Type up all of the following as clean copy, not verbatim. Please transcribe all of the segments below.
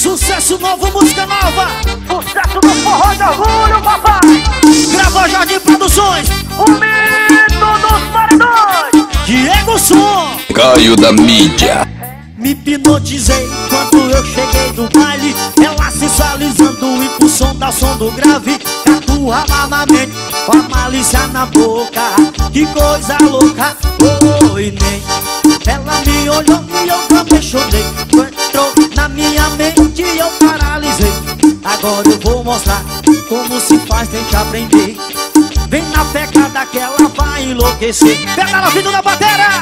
Sucesso novo, música nova. Sucesso do forró de orgulho, papai. Gravou Jardim Produções. O mito dos paredões. Diego Som. Caio da mídia. Me hipnotizei quando eu cheguei do baile. Ela sensualizando e com som do grave. Catuava na mente, com a malícia na boca. Que coisa louca, oi, nem. Ela me olhou e eu também chorei. Entrou na minha mente e eu paralisei. Agora eu vou mostrar como se faz, tente aprender. Vem na pegada que ela vai enlouquecer. Pega ela vindo na bateria.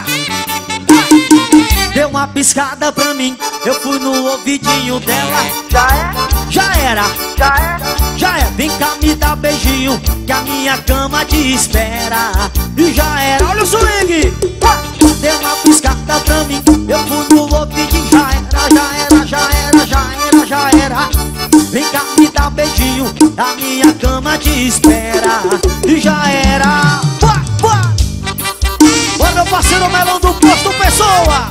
Deu uma piscada pra mim, eu fui no ouvidinho dela. Já é? Já era, Já é? já é. Vem cá me dar beijinho, que a minha cama te espera. E já era, olha o swing. Deu uma piscada pra mim, eu fui no ouvidinho. Já era, já era, já era, já era, já era. Vem cá me dar beijinho, a minha cama te espera. E já era. Olha meu parceiro Melão do Posto Pessoa.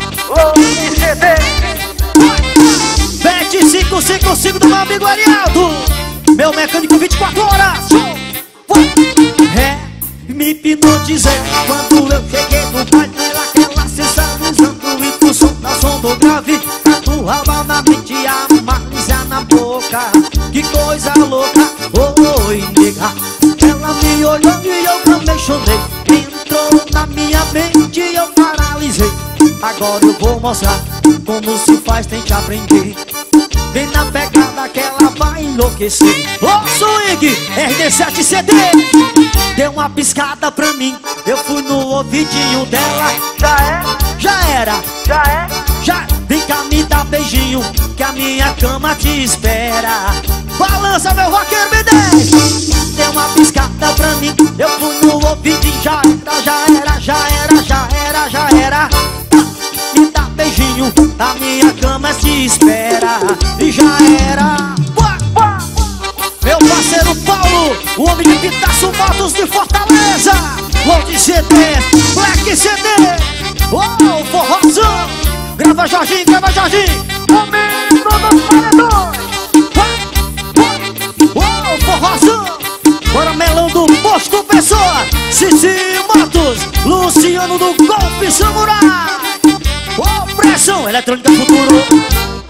Bet 555 do meu amigo Arialdo. Meu mecânico 24 horas. É, me hipnotizei quando eu cheguei no baile. Ela sensualizando e com som do grave. Atuava na mente, a malícia na boca. Que coisa louca, oi, nega. Ela me olhou e eu também chorei. Entrou na minha mente e eu paralisei. Agora eu vou mostrar como se faz, tente aprender. Vem na pegada que ela vai enlouquecer. Ô swing, RD7 CD. Deu uma piscada pra mim, eu fui no ouvidinho dela. Já é? Já era, Já é? já. Vem cá me dar beijinho, que a minha cama te espera. Balança meu rocker B10. Deu uma piscada pra mim, eu fui no ouvidinho. Já era, já era, já era, já era, já era. Me dá beijinho, a minha cama te espera. E já era. Meu parceiro Paulo, o homem de Pitaço Motos de Fortaleza. Load CD, Black CD. Oh, forrozão. Grava Jorginho, grava Jorginho. O mito dos paredões. Oh, forrozão. Bora Melão do Posto Pessoa. Cici Motos, Luciano do Golpe Samurai. Oh, pressão, eletrônica futuro.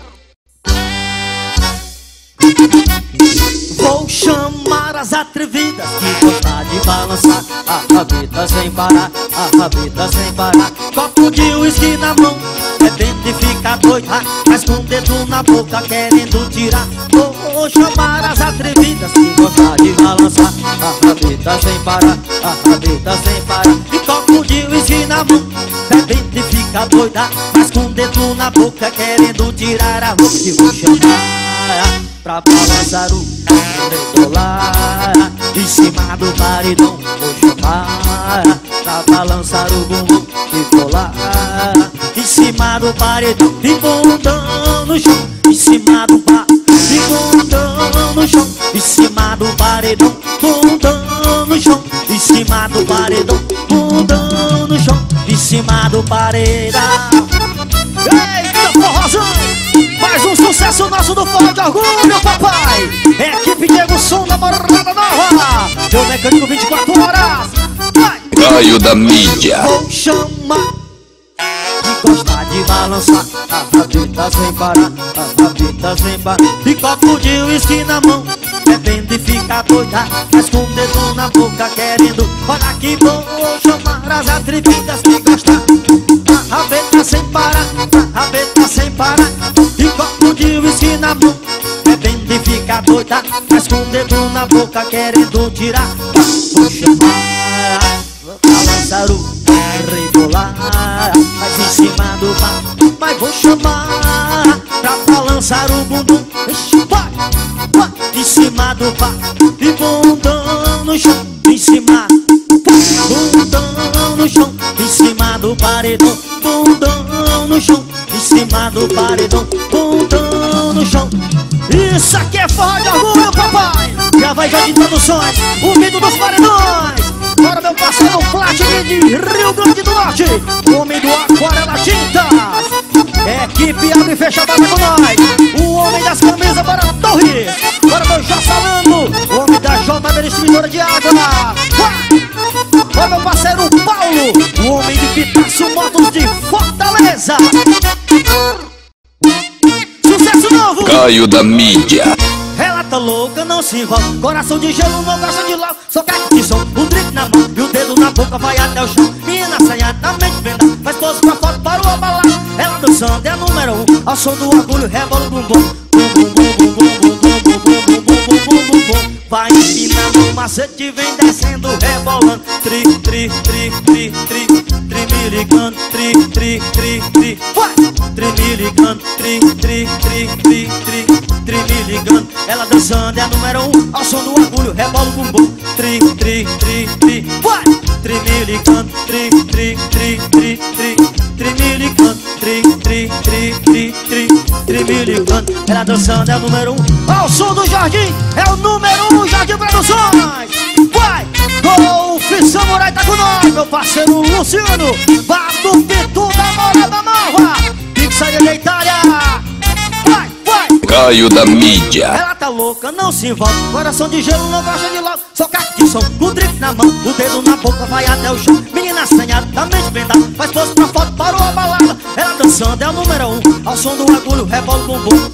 Vou chamar as atrevidas que gostam de balançar a rabeta sem parar, a rabeta sem parar. Copo de uísque na mão, bebendo e fica doida, mas com o dedo na boca querendo tirar. Vou chamar as atrevidas que gostam de balançar a rabeta sem parar, a rabeta sem parar. E copo de uísque na mão, bebendo e fica doida, mas com o dedo na boca querendo tirar a roupa. E vou chamar pra balançar o rebolar em cima do paredão. Vou chamar pra balançar o bumbum e rolar em cima do paredão. E bundão no chão, em cima do paredão. E bundão no chão, em cima do paredão. Bundão no chão, em cima do paredão. Bundão no chão, em cima do paredão. Eita, forrozão! Mais um sucesso nosso do Forró de Orgulho, papai! Equipe Diego Som da Morada Nova! Meu mecânico 24 horas! Vai! Caio da mídia. Vou chamar que gosta de balançar a rabeta sem parar, a rabeta sem parar. E copo de uísque na mão, bebendo e fica doida, mas com o dedo na boca querendo. Olha que vou chamar as atrevidas que gostam a rabeta sem parar, a rabeta sem parar. E copo de uísque na mão, bebendo e fica doida, mas com o dedo na boca querendo tirar. Vou chamar, vou balançar o rebolar, mas em cima do bar. Mas vou chamar pra balançar o bumbum. Vai, vai, em cima do bar. E bundão no chão, em cima. Bundão no chão, em cima do paredão. Bundão no chão, em cima do paredão. Bundão no chão. Isso aqui é forró de orgulho, papai. Já vai de Produções, o mito dos paredões. Bora meu parceiro Platinum de Rio Grande do Norte, o homem do Aquarela Tintas. Equipe abre e fecha a data com nós, o homem das camisas. César Salando, o homem da JB Distribuidora de Água. Oi, meu parceiro Paulo, o homem de Pitaço Motos de Fortaleza. Sucesso novo! Caio da mídia. Ela tá louca, não se envolve. Coração de gelo, não gosta de logo. Só quer que som, o drink na mão e o dedo na boca vai até o chão. Menina assanhada, na mente venda, faz pose pra foto para o abalar. Ela dançando é a número 1, ao som do orgulho, rebola o bumbum. Vai empinando o macete, vem descendo, rebolando. Tri, tri, tri, tri, tri, trimilicando, tri, tri, tri, tri. Vai! Trimilicando, tri, tri, tri, tri, tri, trimilicando. Ela dançando é a número 1, ao som do orgulho, rebola o bumbum. Tri, tri, tri, tri, vai! Trimilicando, tri, tri, tri, tri, tri, trimilicando, tri, tri, tri, tri, tri, trimilicando. Ela dançando é a número 1, ao som do Jardim, é o número 1, Jardim Produções. Vai! Golfe Samurai tá com nós, meu parceiro Luciano. Bato Pitu da Morada Nova, Pixaria da Itália. Vai, vai! Caio da mídia. Ela tá louca, não se envolve. Coração de gelo, não gosta de logo. Só caixa de som, o drink na mão, o dedo na boca vai até o chão. Menina assanhada, da mente vendada, faz pose pra foto, parou a balada. Ela dançando é o número 1, ao som do orgulho, rebola o bumbum.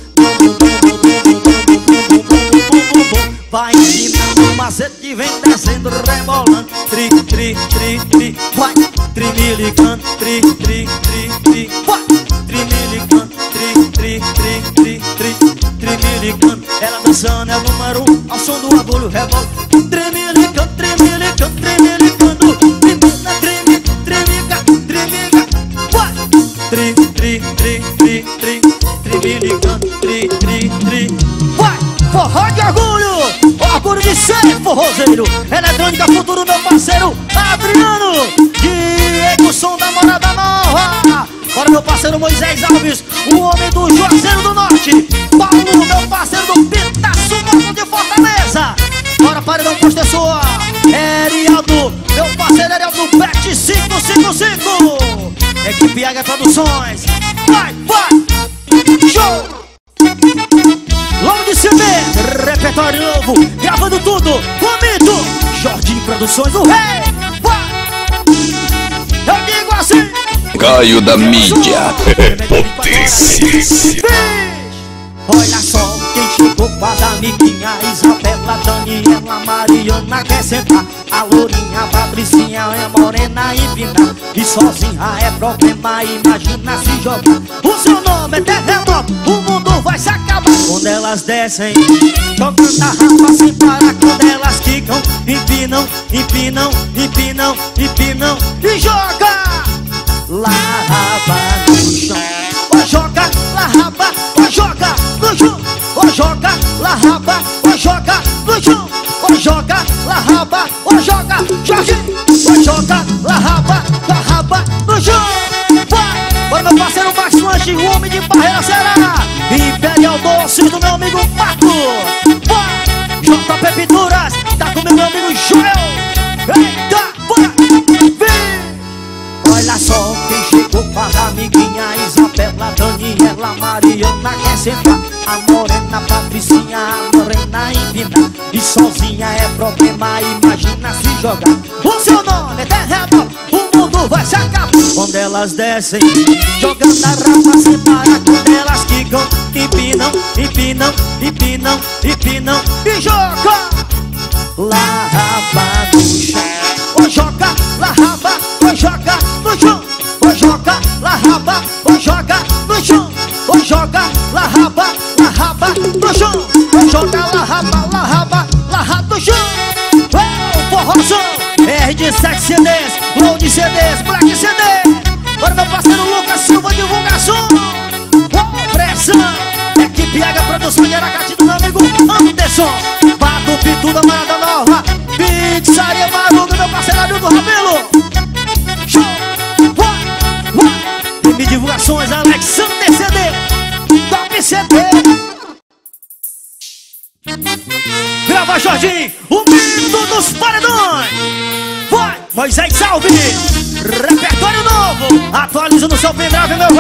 Vai empinando o macete, vem descendo, rebolando. Tri, tri, tri, tri, vai. Trimilicando, tri, tri, tri, tri, vai. Trimilicando, tri, tri, tri, tri, tri, trimilicando. Ela dançando é o número 1, ao som do orgulho, rebola. Trimilicando, trimilicando, trimilicando. Trimica, trimica, trimica, trimica, vai. Tri, tri, tri, tri, tri, trimilicando, tri, tri, tri, vai. Forró de orgulho, orgulho de ser forrozeiro. Eletrônica Futuro, meu parceiro Adriano. Diego, som da Morada Nova. Bora, meu parceiro Moisés Alves, o homem do Juazeiro do Norte. Paulo, meu parceiro do Pitaço Moto de Fortaleza. Bora, paredão postessor. Erialdo, meu parceiro Erialdo Bet 555. Equipe Águia Produções. Vai, vai, show! Logo de CD, repertório novo, gravando tudo, comigo, Jorginho Produções, o rei, vai! Eu digo assim, Caio da mídia. Potência. Olha só quem chegou com as amiguinhas, Isabela, Daniela, Mariana quer sentar. A lourinha, a Patricinha é morena e fina, e sozinha é problema, imagina se jogar. O seu nome é terremoto, o mundo vai se acabar. Quando elas descem, jogando a rapa sem parar. Quando elas quicam, empinam, empinam, empinam, empinam e joga lá raba no chão. Ou joga lá raba, ou joga no chão. Ou joga lá raba, ou joga no chão. Ou joga lá raba, ou joga, Jorginho. Ou joga lá raba no chão. Vai, vai meu parceiro Max Lanche, o homem de Barreira Ceará. Imperial Doces do meu amigo Pato. Vai, JP Pinturas, tá com meu amigo Joel. Eita, bora, vem. Olha só quem chegou com as amiguinhas, Isabela, Daniela, Mariana quer sentar. A morena, Patricinha, a morena empina, e sozinha é problema, imagina se jogar. O seu nome é terremoto, o mundo vai se acabar. Quando elas descem, jogando a rapa sem parar. Quando elas quicam, empinam, empinam, empinam, empinam e joga lá raba no chão. Ou joga lá raba, ou joga no chão. Ou joga lá raba, ou joga no chão. Ou joga lá raba no chão. Ou joga lá raba no chão. Oh, forrozão, R de 7 CDs, Low de CDs, Black CD. Bora meu parceiro Lucas Silva, divulgação. Oh, pressão, equipe Águia Produção de Aracati do meu amigo Anderson. Bato Pitu da Morada Nova, Pizzaria Maruga, meu parceiro amigo Rabelo. Show, Tem divulgações, Alexander CD, Top CD. Grava Jorginho, o mito dos paredões. Vai, Moisés Alves, repertório novo, atualiza no seu pendrive, meu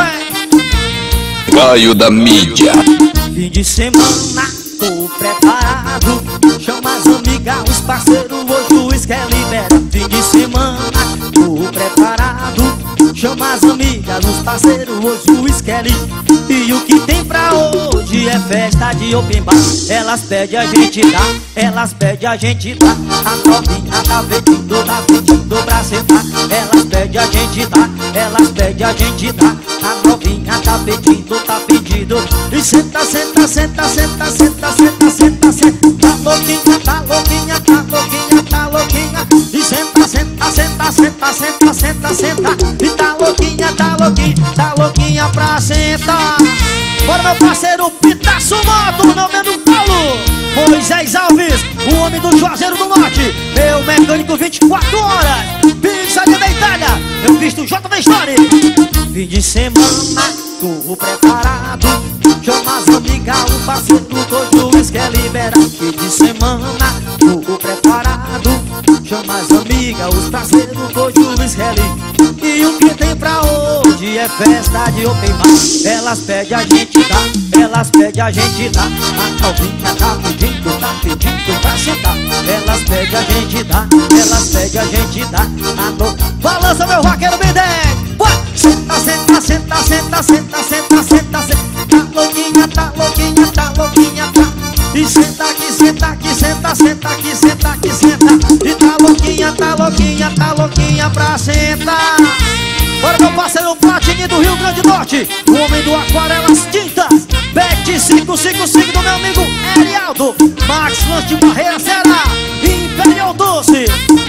velho. Caio da mídia. Fim de semana, tô preparado, chama as amigas, os parceiros, hoje o uísque é libera. Fim de semana, tô preparado. Chama as amigas, os parceiros, hoje o uísque é libera. E o que tem pra hoje é festa de open bar. Elas pedem, a gente dá, elas pedem, a gente dá. A novinha tá pedindo pra sentar. Elas pedem, a gente dá, elas pedem, a gente dá. A novinha tá pedindo. E senta, senta, senta, senta, senta, senta, senta, senta. Tá louquinha, tá louquinha, tá louquinha, tá louquinha. E senta, senta, senta, senta, senta, senta, senta. E tá louquinha, tá louquinha, tá louquinha pra sentar. Bora, meu parceiro Pitaço Moto, meu menino Paulo Moisés Alves, o homem do Juazeiro do Norte, meu mecânico 24 horas, pizzaria da Itália, eu visto JV Story. Fim de semana, tô preparado. Chama as amigas, o parceiro, hoje o uísque é liberado. Fim de semana, tô preparado. Chama as amigas, os parceiros, hoje o uísque é liberado. E o que tem pra hoje é festa de open bar. Elas pedem, a gente dá, elas pedem, a gente dá. A novinha tá pedindo pra sentar. Elas pedem, a gente dá, elas pedem, a gente dá. Balança, meu vaqueiro B10. Senta, senta, senta, senta, senta, senta, senta, senta. Tá louquinha, tá louquinha, tá louquinha, tá. E senta aqui, senta aqui, senta, senta aqui, senta aqui, senta. E tá louquinha, tá louquinha, tá louquinha pra sentar. Bora, meu parceiro Platini do Rio Grande do Norte, o homem do Aquarelas Tintas. Bet 555 do meu amigo Erialdo. Max Lanche de Barreira, Ceará. Imperial Doce.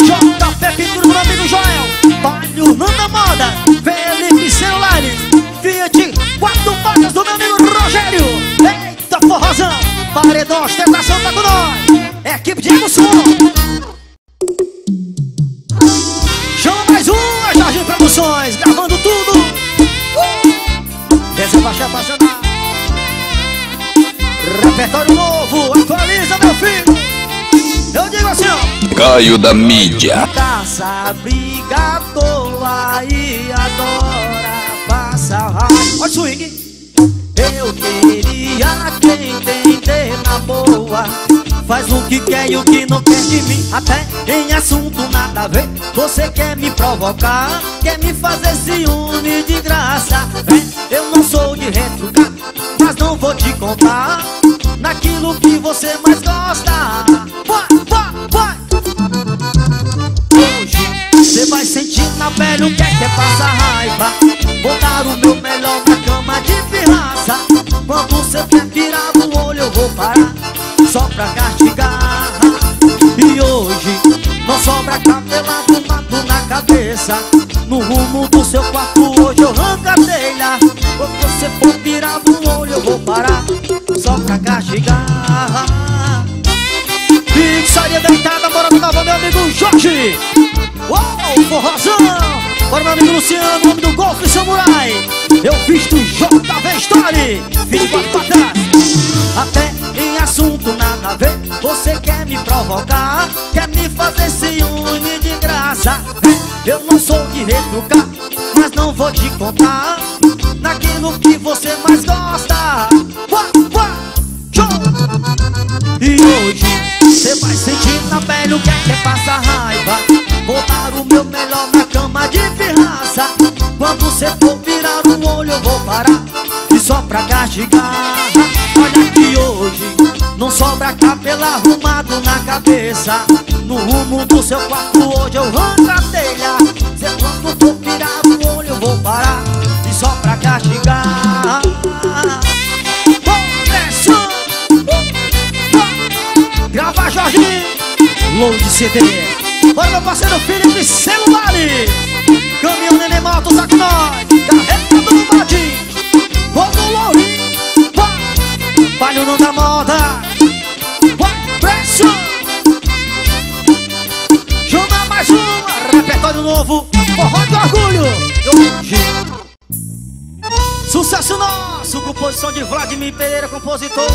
JP Pintura do meu amigo Joel. Palio Nanda Moda. Felipe Celulares. Fiat 4 portas do meu amigo Rogério. Eita forrozão. Paredão, ostentação tá com nós. Equipe Diego Som. Chama mais uma, Jardim Produções, gravando tudo. Essa faixa apaixonada. Repertório novo, atualiza, meu filho. Eu digo assim, ó. Caio da mídia. Caça, briga à toa e adora passar raiva. Olha o swing. Eu queria quem entender na boa. Faz o que quer e o que não quer de mim. Até em assunto nada a ver. Você quer me provocar, quer me fazer ciúme de graça. Eu não sou de retrucar, mas não vou te contar naquilo que você mais gosta. Vai, vai, vai. Hoje você vai sentir na pele o que é passar raiva. Vou dar o meu melhor na cama de pirraça. Quando você quer virar o olho eu vou parar, só pra castigar. E hoje não sobra cabelado, mato na cabeça. No rumo do seu quarto hoje eu arranco a telha. Quando você for virar o olho eu vou parar, só pra castigar. Pizzaria deitada, bora do Galvão, meu amigo Jorge. Uou, forrozão. Bora, meu amigo Luciano, homem do Golfe Samurai. Eu visto JV Story, 24 pra trás. Até em assunto nada a ver. Você quer me provocar, quer me fazer ciúme de graça. Eu não sou de retrucar, mas não vou te contar naquilo que você mais gosta. Uá, uá, show! E hoje você vai sentir na pele o que é passar raiva. Vou dar o meu melhor na cama de pirraça. Quando você for virar o olho eu vou parar, e só pra castigar. Olha que hoje não sobra cabelo arrumado na cabeça. No rumo do seu quarto hoje eu arranco a telha. Se quando for virar o olho eu vou parar, e só pra castigar. Pressão. Grava Jorginho, load CD. Bora, meu parceiro Felipe Celulares. Caminhão Nenê Moto tá com nós. Carrega do bate. Vamos Lourinho. Palho não dá moda. Pressão. Chama mais uma. Repertório novo. Forró de orgulho. Hoje. Sucesso nosso. Composição de Vladimir Pereira, compositor.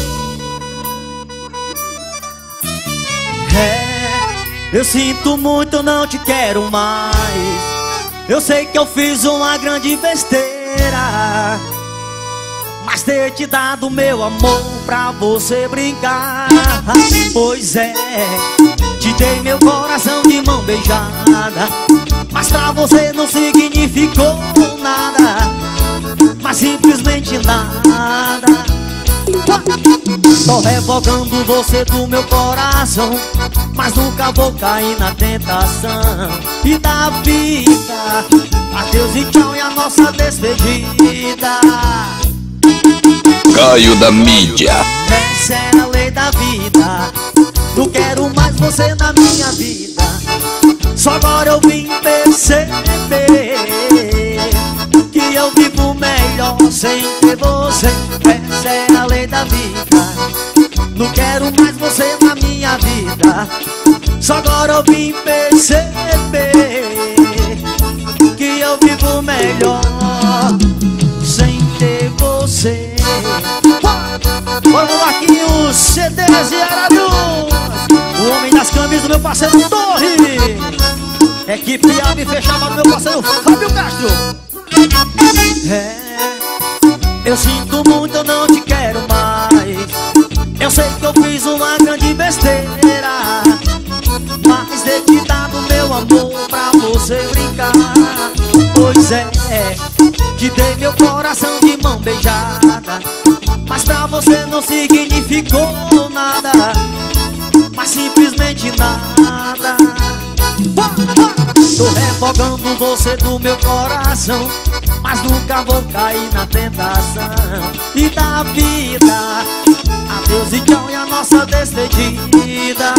Eu sinto muito, eu não te quero mais. Eu sei que eu fiz uma grande besteira, mas mas ter te dado meu amor pra você brincar. Pois é, te dei meu coração de mão beijada, mas pra você não significou nada, mas simplesmente nada. Tô revogando você do meu coração, mas nunca vou cair na tentação. E da vida, adeus e tchau e a nossa despedida. Caio da mídia. Essa é a lei da vida, não quero mais você na minha vida. Só agora eu vim perceber que eu vivo melhor sem ter você. Essa é a lei da vida, não quero mais você na minha vida. Só agora eu vim perceber que eu vivo melhor sem ter você. Vamos lá, aqui os CDs e Aralhos, o homem das camisas do meu parceiro Torre, equipe abre e fechava do meu parceiro Fábio Castro. Eu sinto muito, eu não te quero mais. Eu sei que eu fiz uma grande besteira, mas ter te dado meu amor pra você brincar. Pois é, te dei meu coração de mão beijada, mas pra você não significou nada, mas simplesmente nada. Tô revogando você do meu coração, mas nunca vou cair na tentação. E da vida, adeus e tchau e a nossa despedida.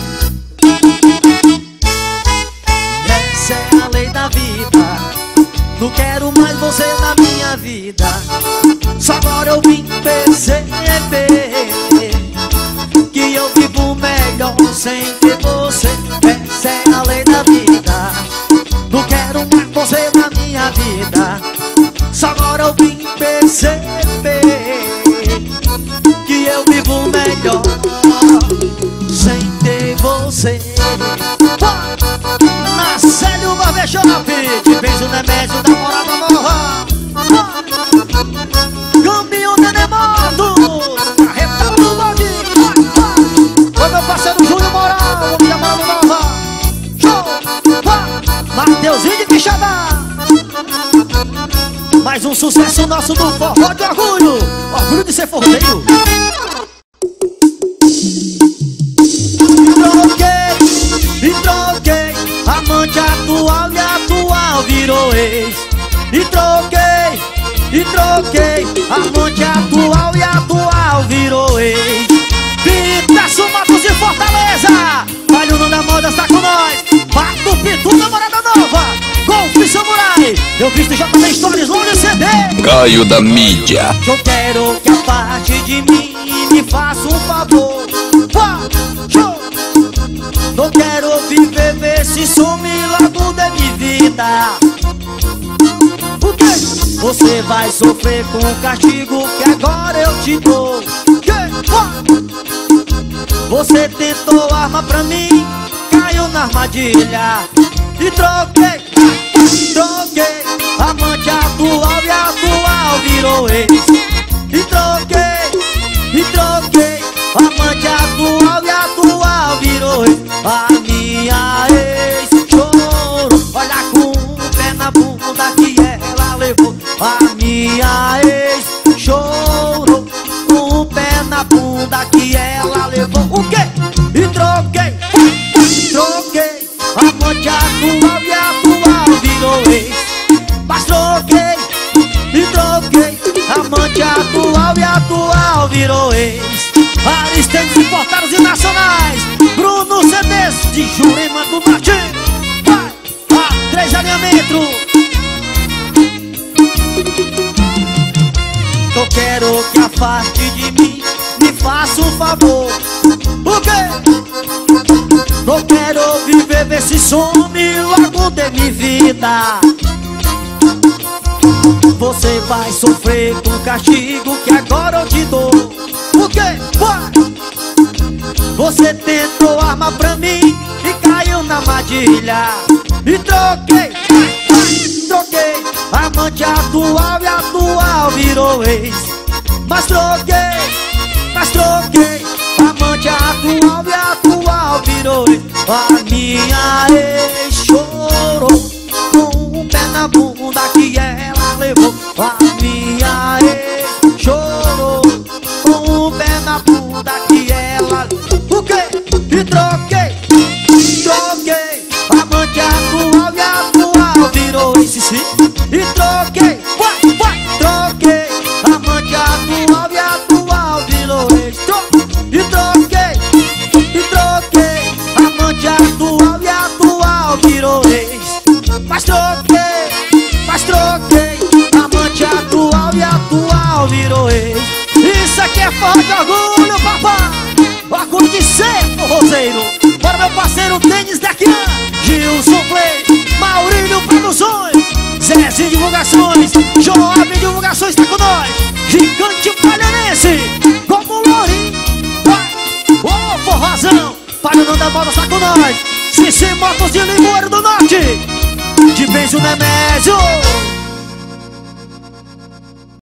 Essa é a lei da vida, não quero mais você na minha vida. Só agora eu vim perceber que eu vivo melhor sem ter você. Essa é a lei da vida, não quero mais você na minha vida. Só agora eu vim perceber que eu vivo melhor sem ter você. Marcelo Barbershop, te fez o Nemésio da Morada Nova. Caminhão Nenê Motos, carreta do bode. Foi meu parceiro Júlio Moral, da Morada Nova. Show! Mateuzinho de Quixadá. Mais um sucesso nosso do forró de orgulho, orgulho de ser forrozeiro. E troquei, amante atual e atual virou ex. E troquei, amante atual e atual virou ex. Pitaço Matos de Fortaleza, Vale o Nome da Moda está com nós. Pato Pitu da Morada Nova, Golfe Samurai, eu visto já também Stories no CD. Caio da mídia. Eu quero que a parte de mim me faça um favor. Não quero viver esse some logo da minha vida. O quê? Você vai sofrer com o castigo que agora eu te dou. Você tentou arma pra mim, caiu na armadilha. E troquei, amante atual e atual virou ex. E troquei, amante atual e atual virou ex. A minha ex chorou, olha com o pé na bunda que ela levou. A minha ex chorou, com o pé na bunda que ela levou. O quê? E troquei, amante atual e atual virou ex. Mas troquei, amante atual e atual virou ex. Aristedes importados e nacionais, Bruno CDs de Jurema do Martim. Vai, a 3 alinhamentos. Eu quero que afaste de mim, me faça um favor. O quê? Eu quero viver esse some logo de minha vida. Você vai sofrer com o castigo que agora eu te dou. O quê? Você tentou arma pra mim e caiu na armadilha. E troquei, amante atual e atual virou ex. mas troquei. Amante atual e atual virou ex. A minha ex chorou com o pé na bunda que ela levou. A minha ex chorou com o pé na bunda que ela levou. O quê? E troquei. Amante atual e atual virou ex, sim. E troquei. Troquei. Amante atual e atual virou ex. E troquei. Amante atual e atual virou ex. Mas troquei. Amante atual e atual virou ex. Isso aqui é forró de orgulho, papai. Orgulho de ser forrozeiro. Bora, meu parceiro Denis Dequian, Gilson Play, Maurílio Produções, Zezinho Divulgações, Joab Divulgações tá com nós. Gigante Palharense, como o Lourinho. Ô, forrozão, Palhanão da Moda tá com nós. Cici Motos de Limoeiro do Norte, de Benzo Nemésio.